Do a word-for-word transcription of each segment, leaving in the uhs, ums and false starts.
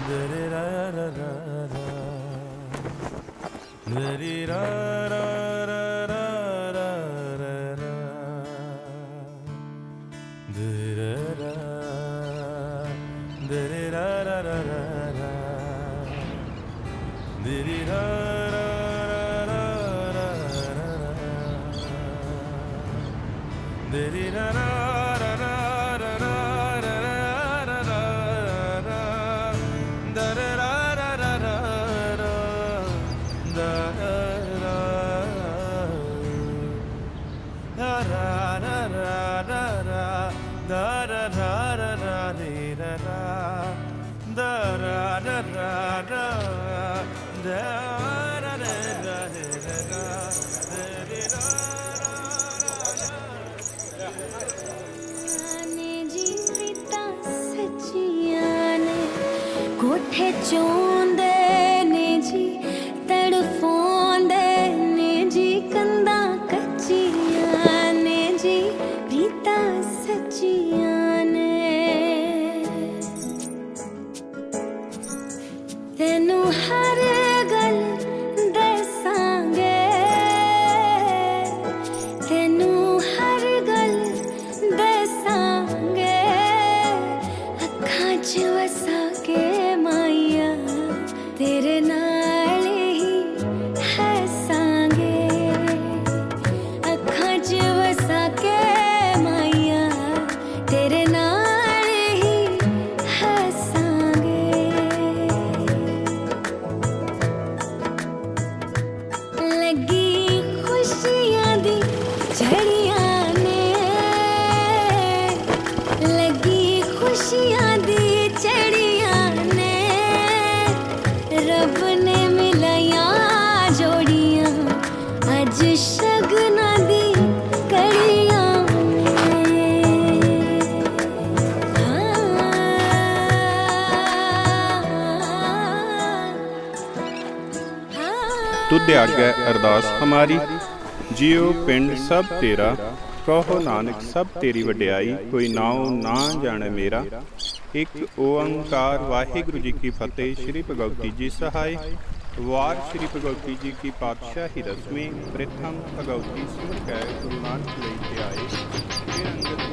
कोठे चोंदे ने जी तड़फोंदे ने जी कंधा कच्चियां ने जी रीता सच्चियां ने तेनू हर गल दसांगे तेनू हर गल दसांगे अखां च वसा के तेरे नाल ही हसांगे अखां च वसा के माइया तेरे नाल ही हसांगे लगी खुशियां दी झड़ियां ने लगी खुशियां दी झड़ियां रब ने मिलाया जोड़ियां अज शगना दी कड़ियां तुदे आगे अरदास हमारी जियो पिंड सब तेरा कहो नानक सब तेरी वड्याई कोई नाओ ना जाने मेरा एक ओंकार वाहिगुरु जी की फतेह। श्री भगवती जी सहाय वार श्री भगवती जी की पातशाही रस्में प्रथम भगवती सुन कै गुरु नानक लेते आए फिर अंगद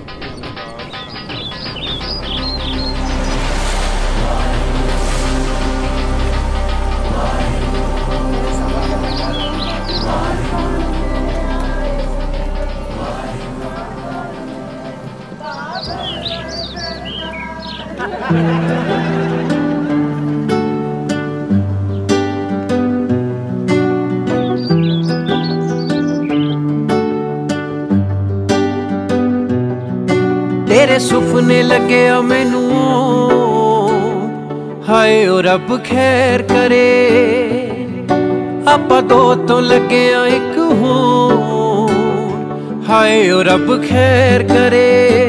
तेरे सुपने लगे मैनू हाय ओ रब खैर करे आपा दो तो लगे एक हों हाय ओ रब खैर करे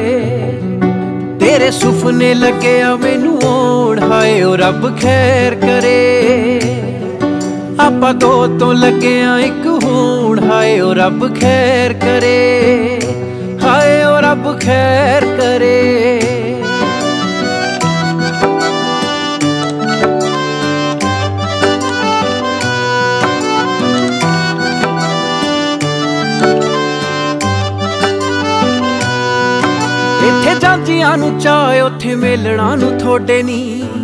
तेरे सुपने लगे मैनू हाय ओ रब खैर करे आपा दो तो लगे एक हों हाय ओ रब खैर करे हाय ओ रब खैर करे इत्थे जांजियां नू चाहे उत्थे मेलना नू थोड़े नी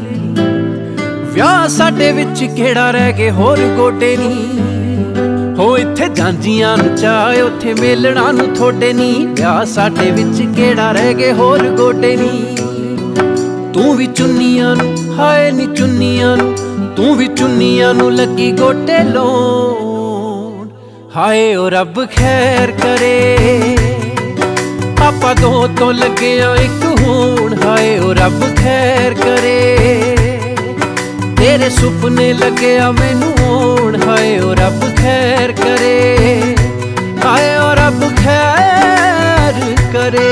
विआह साडे विच केड़ा रह गए होर गोडे नी हो इत्थे जांजियां नू चाहे उत्थे मेलना नू थोड़े नी विआह साडे विच केड़ा रह गए होर गोडे नी तू भी चुन्नियां नू हाय नी चुन्नियां नू तू भी चुन्नियां नू लगी गोटे लोन हाय ओ रब खैर करे आपा दो तो लगे एक होन हाय ओ रब खैर करे तेरे सुपने लगे मैनू होन हाय ओ रब खैर करे हाय ओ रब खैर करे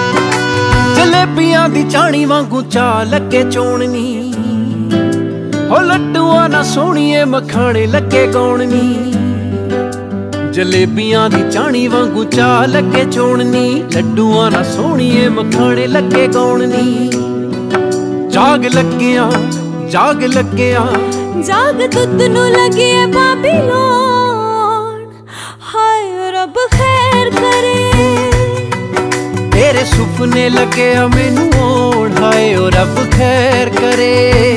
जलेबियां दी चाणी वांगू चा लगे चोणनी हो लड्डूआ ना सोहणीए मखाने लगे गौण नी, जलेबियां दी चाणी वांगू चा लगे चोण नी। लड्डूआ ना सोहणीए मखाने लगे गौण नी, जाग लग्गिया जाग लग्गिया जाग दुध नू लगी है बाबीलोन, हाय रब खैर करे। तेरे सुपने लगे मैनू होण, हाय ओ रब खैर करे।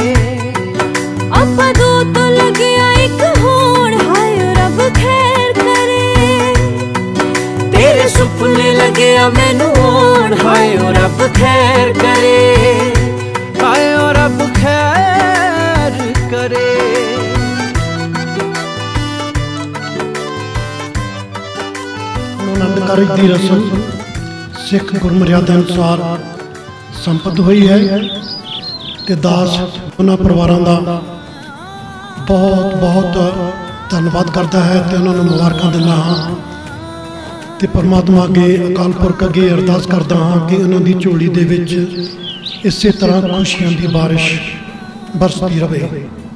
अपा दो तो लगे एक होण, हाय रब खैर करे। तेरे सुपने लगे मैनू होण, हाय ओ रब खैर करे, हाय ओ रब खैर करे। आनंदकारी दी रस्म सिख गुरमर्यादा अनुसार संपन्न हुई है ते दास उन्हां परिवारां दा बहुत बहुत धन्नवाद करता है ते उन्हां नूं मुबारकां दिंदा हां ते परमात्मा अगे अकाल पुरख अगे अरदास करदा हां कि उन्हां दी झोली दे विच इसे तरह खुशियां दी बारिश बरसती रहे।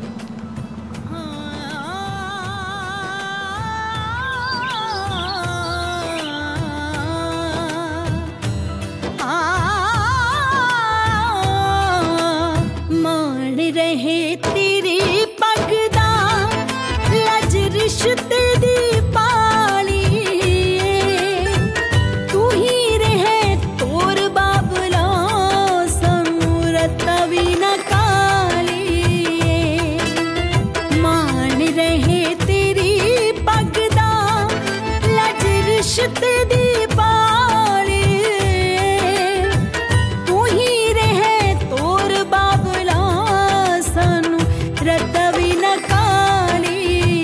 रहे तेरी पगदा लज रिश्ते दी पाली, तू ही रहे तोर बाबला समूरत भी न काली। मान रहे तेरी पगदा लज रिश्ते दी पाली, तू ही रहे तोर बाबला रतवी न काली।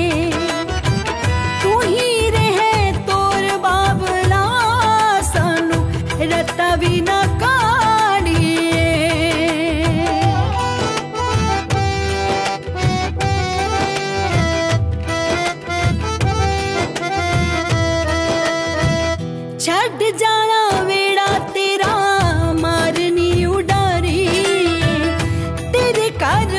तू ही रहे तोर बाबला सानू रतवी न काली। छड़ जाना वेड़ा तेरा मारनी उडारी, तेरे घर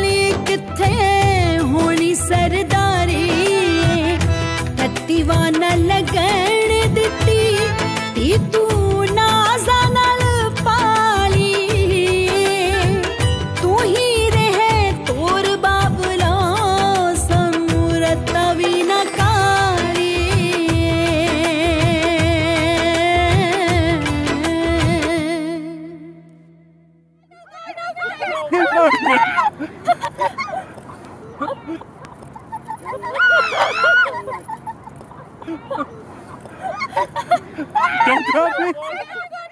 होनी सरदारी। टट्टीवा न लगन दिती ती तू नाजा नाल पाली, तू ही रहे तोर बाबला समूरत भी न काली। Don't cut me!